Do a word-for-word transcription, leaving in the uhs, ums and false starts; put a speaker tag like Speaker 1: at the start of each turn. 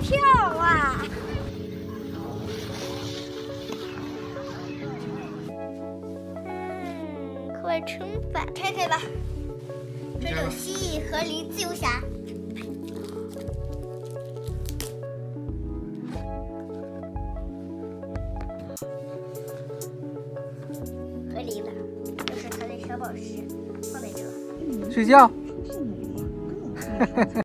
Speaker 1: 跳啊！嗯，快撑吧，开开吧。这里有蜥蜴、河狸、自由侠。河狸的，这是它的小宝石，放在这。
Speaker 2: 睡觉。